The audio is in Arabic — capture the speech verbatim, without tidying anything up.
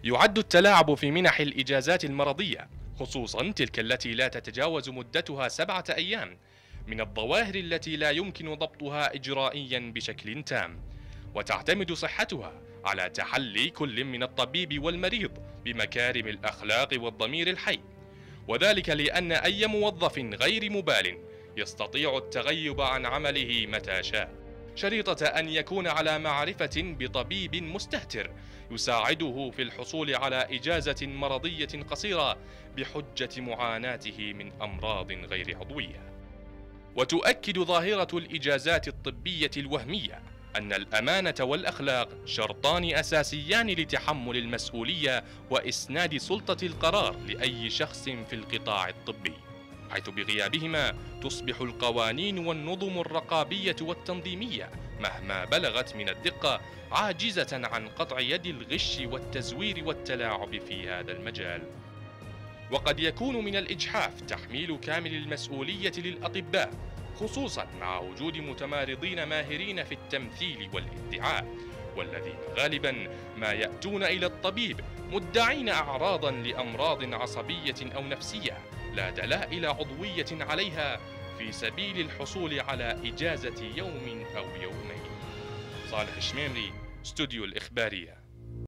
يعد التلاعب في منح الإجازات المرضية، خصوصا تلك التي لا تتجاوز مدتها سبعة أيام، من الظواهر التي لا يمكن ضبطها إجرائيا بشكل تام، وتعتمد صحتها على تحلي كل من الطبيب والمريض بمكارم الأخلاق والضمير الحي، وذلك لأن أي موظف غير مبال يستطيع التغيب عن عمله متى شاء، شريطة أن يكون على معرفة بطبيب مستهتر يساعده في الحصول على إجازة مرضية قصيرة بحجة معاناته من أمراض غير عضوية. وتؤكد ظاهرة الإجازات الطبية الوهمية أن الأمانة والأخلاق شرطان أساسيان لتحمل المسؤولية وإسناد سلطة القرار لأي شخص في القطاع الطبي، حيث بغيابهما تصبح القوانين والنظم الرقابية والتنظيمية مهما بلغت من الدقة عاجزة عن قطع يد الغش والتزوير والتلاعب في هذا المجال. وقد يكون من الإجحاف تحميل كامل المسؤولية للأطباء، خصوصا مع وجود متمارضين ماهرين في التمثيل والادعاء، والذين غالبا ما يأتون إلى الطبيب مدعين أعراضا لأمراض عصبية أو نفسية لا دلائل عضوية عليها، في سبيل الحصول على إجازة يوم أو يومين. صالح الشميمري، استوديو الإخبارية.